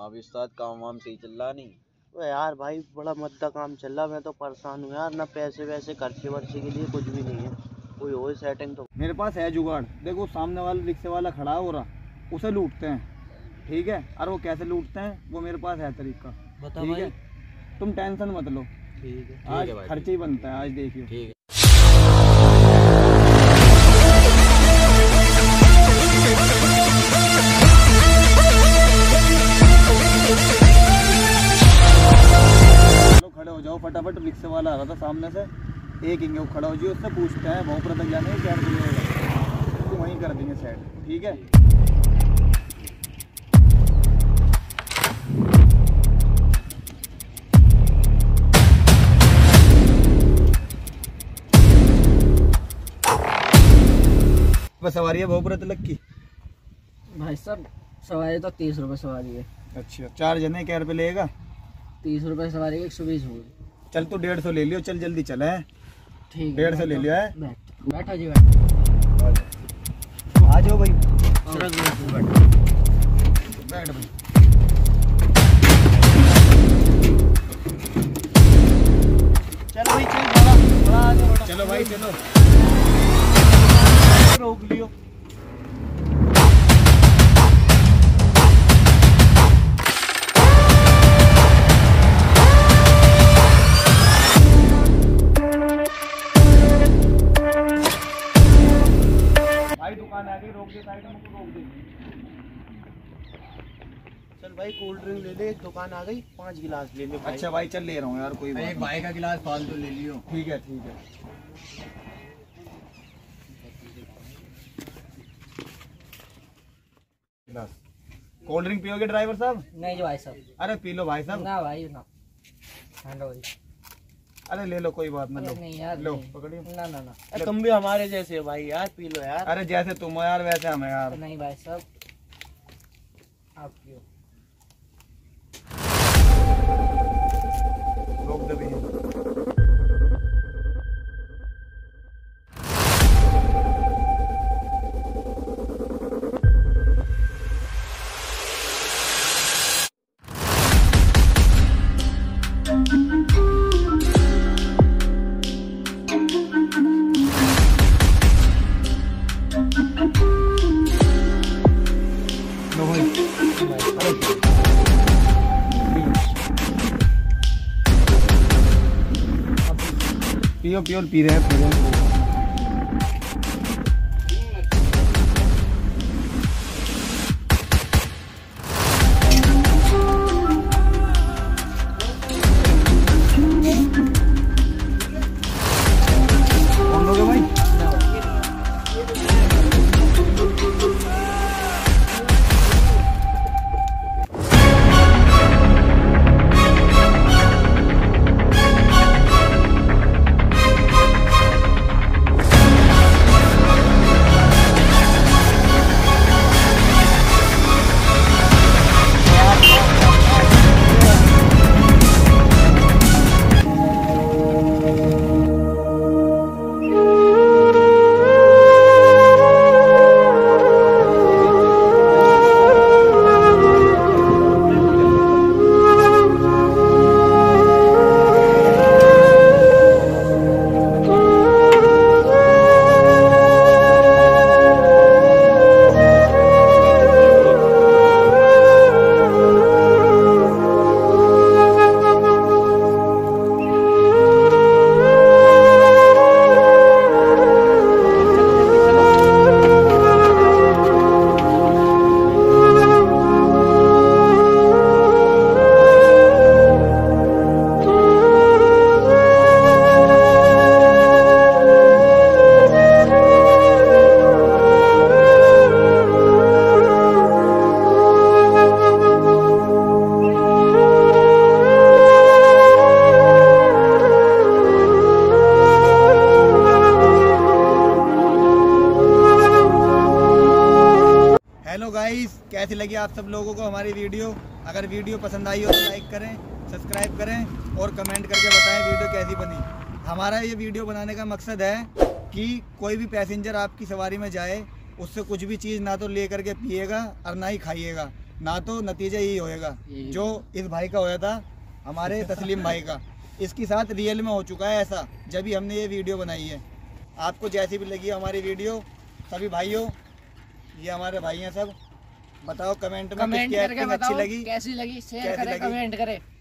अभी उस्ताद काम वाम सही चल रहा नहीं? तो यार भाई बड़ा मद्दा काम चल रहा, मैं तो परेशान हूँ यार, ना पैसे वैसे खर्चे वर्चे के लिए कुछ भी नहीं है, कोई हो सेटिंग तो। मेरे पास है जुगाड़, देखो सामने वाला रिक्शे वाला खड़ा हो रहा, उसे लूटते हैं, ठीक है। और वो कैसे लूटते हैं वो मेरे पास है तरीका, ठीक है। तुम टेंशन मत लो, ठीक है। आज खर्चे ही बनता है, आज देखियो। ठीक है। खड़े हो जाओ फटाफट, रिक्शे वाला आ रहा था सामने से, एक इंगे खड़ा हो जाओ, उससे पूछते हैं बहुत तक जाने क्या तो वहीं कर देंगे सेट, ठीक है। बस सवारी है भोपुरा तलक की भाई साहब सवारी तो 30 रुपए सवारी है। अच्छा 4 जने क्या रुपये लेगा? 30 रुपए सवारी 120 हुई। चल तू 150 ले लियो, चल जल्दी चले। ठीक है 150 ले लिया है। बैठो जी बैठो, आ जाओ भाई, बैठ भाई। चलो भाई चल बड़ा आ जाओ, चलो भाई चलो, रोक लियो। भाई दुकान आ गई, रोक दे साइड में, रोक दे। चल भाई कोल्ड ड्रिंक ले ले, एक दुकान आ गई, 5 गिलास ले ले भाई। अच्छा भाई चल ले रहा हूँ यार, कोई बात एक भाई का गिलास फालतू ले लियो। ठीक है ठीक है। गिलास कोल्ड ड्रिंक पियोगे ड्राइवर साहब? नहीं जी भाई साहब। अरे पी लो भाई साहब। ना भाई ना, ठंडा भाई। अरे ले लो, कोई बात ना, लो नहीं यार, लो पकड़िए। ना ना ना, तुम भी हमारे जैसे हो भाई यार, पी लो यार। अरे जैसे तुम हो यार वैसे हम यार। नहीं भाई साहब आप पियो। रोक दे भैया। पियो पियो पी रहे हैं। कैसी लगी आप सब लोगों को हमारी वीडियो? अगर वीडियो पसंद आई हो तो लाइक करें, सब्सक्राइब करें और कमेंट करके बताएं वीडियो कैसी बनी। हमारा ये वीडियो बनाने का मकसद है कि कोई भी पैसेंजर आपकी सवारी में जाए उससे कुछ भी चीज़ ना तो ले करके पिएगा और ना ही खाइएगा। ना तो नतीजा यही होएगा जो इस भाई का होया था, हमारे तस्लीम भाई का। इसके साथ रियल में हो चुका है ऐसा, जब भी हमने ये वीडियो बनाई है। आपको जैसी भी लगी हमारी वीडियो, सभी भाइयों, ये हमारे भाई हैं सब, बताओ कमेंट में किसकी एक्टिंग अच्छी लगी, कैसी लगी, शेयर कैसी करें, लगी? कमेंट करें।